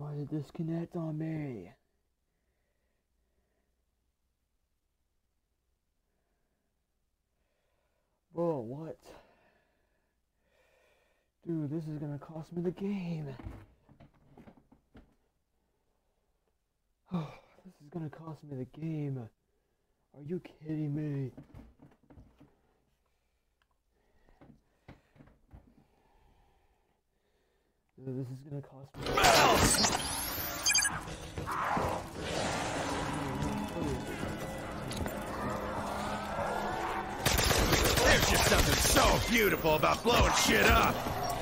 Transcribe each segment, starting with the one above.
Why did it disconnect on me? Bro, what? Dude, this is gonna cost me the game. Oh, this is gonna cost me the game. Are you kidding me? Dude, this is gonna cost me. There's just something so beautiful about blowing shit up.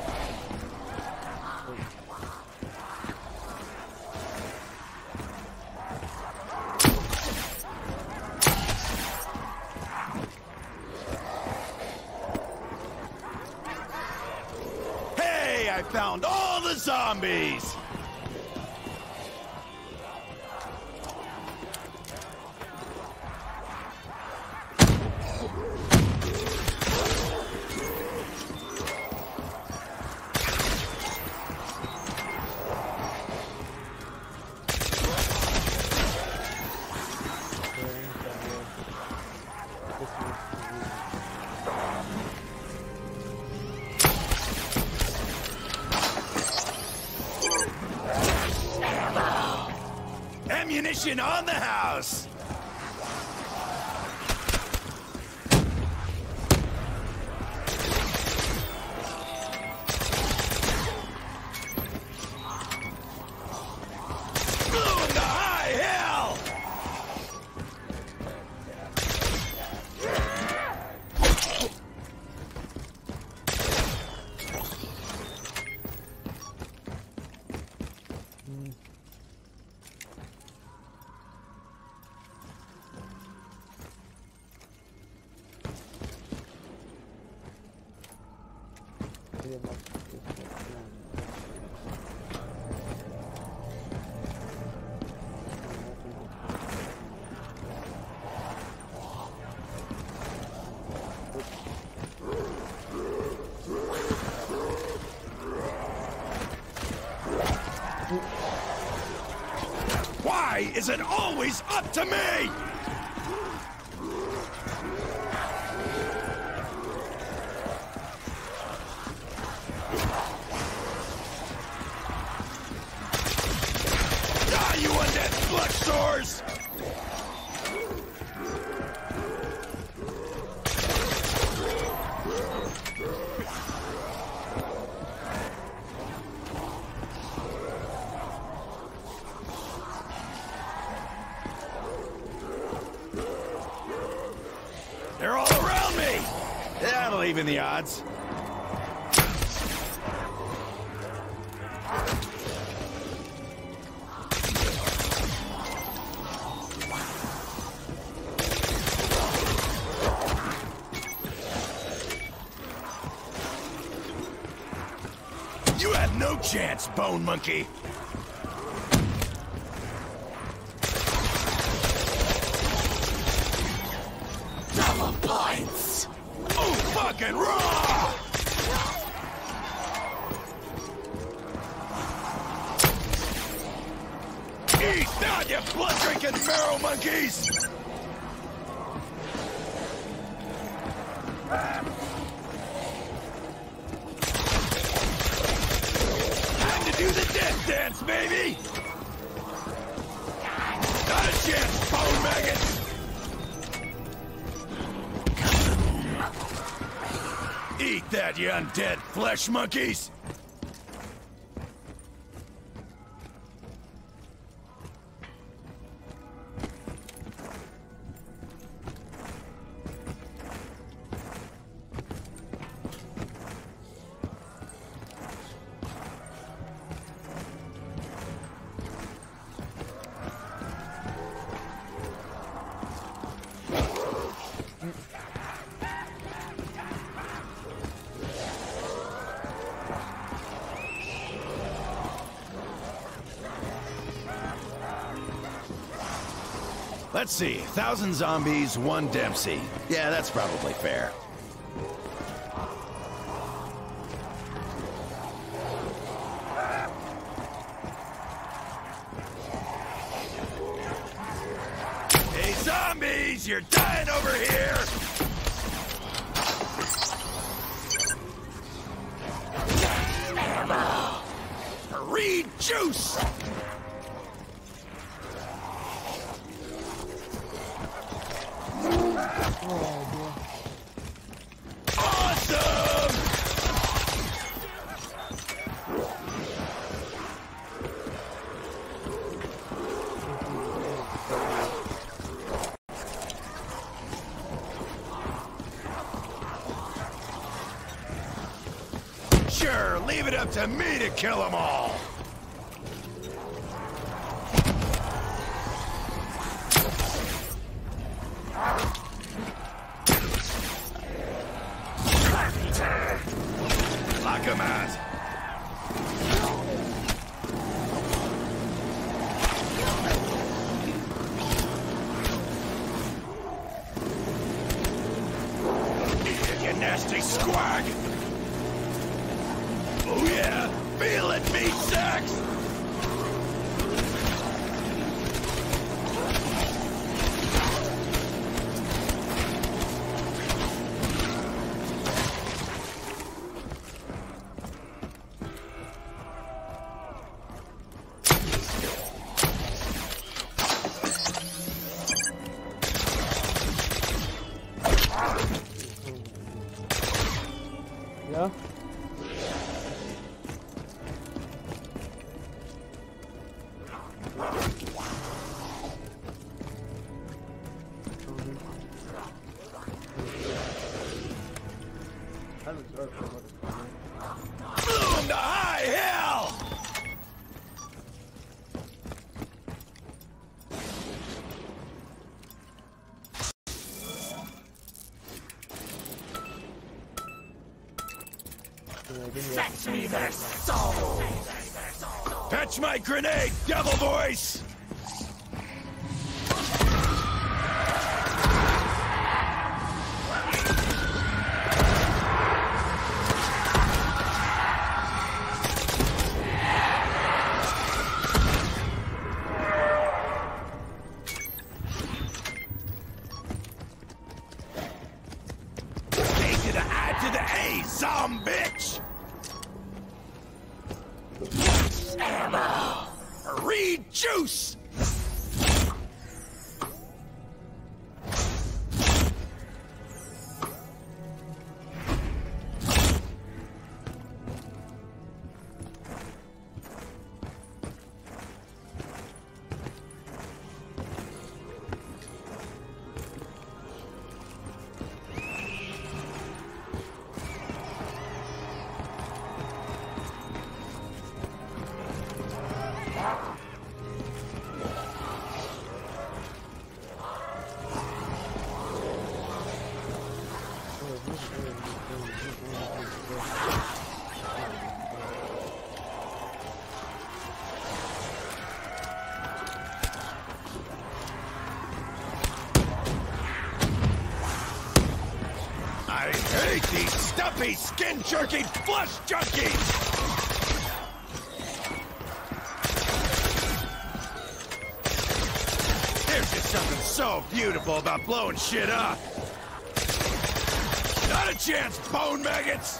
Hey, I found all the zombies! Ammunition on the house! Blue in the high hell! Why is it always up to me? Die, you undead flesh sores! They're all around me! That'll even the odds. You have no chance, Bone Monkey! Double points! Oh, fucking raw! Eat that, you blood-drinking marrow monkeys! Time to do the death dance, baby! Not a chance, bone maggots! Eat that, you undead flesh monkeys! Let's see, 1,000 zombies, 1 Dempsey. Yeah, that's probably fair. zombies, you're dying over here! Reed juice! Awesome! Sure, leave it up to me to kill them all! Lock him out! You nasty squag! Oh yeah, feel it, meat sacks! Yeah? Boom to high hell! Fetch me their soul! Fetch my grenade, devil voice! Need you to add to the A, zom bitch! Ammo! Reed juice! I hate these stuffy, skin-jerking flush junkies! There's just something so beautiful about blowing shit up. Not a chance, bone maggots!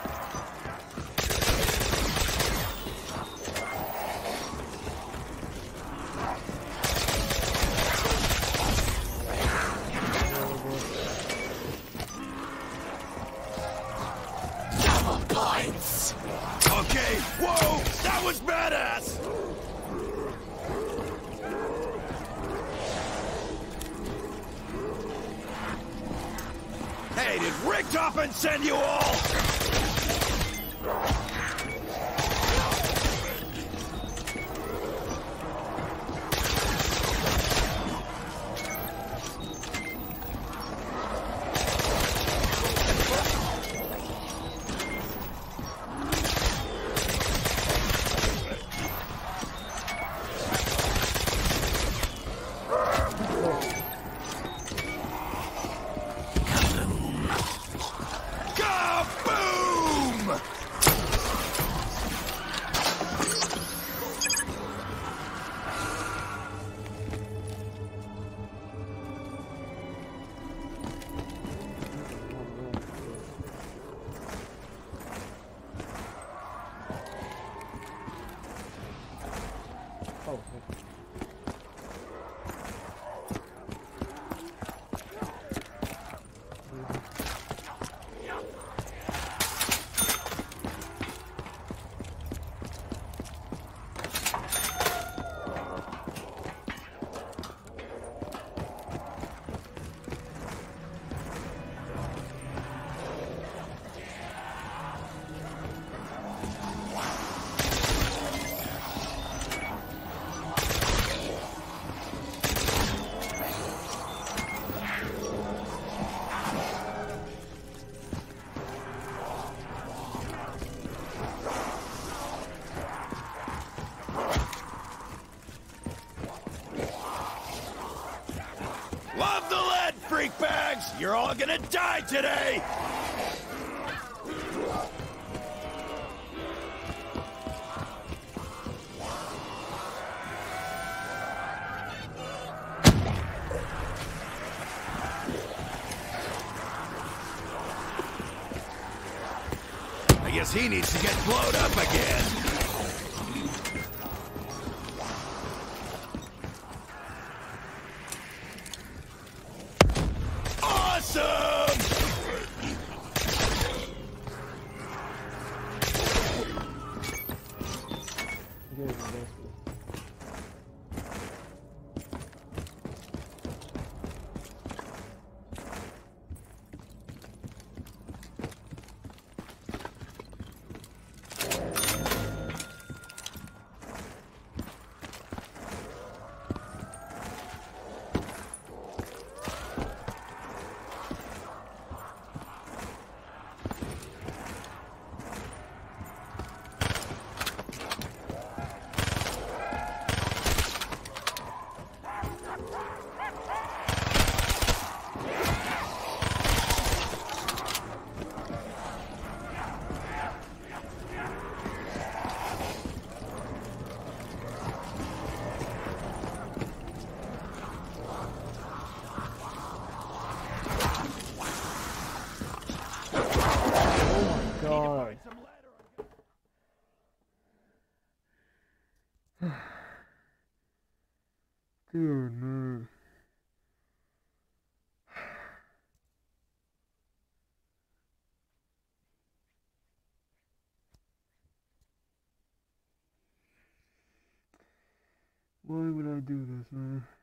Points! Okay, whoa, that was badass! Hey, did Richtofen send you all? Kaboom! Oh, Love the lead, freak bags! You're all gonna die today! I guess he needs to get blown up again. Awesome! you guys are nasty. God. Dude, no. Why would I do this, man?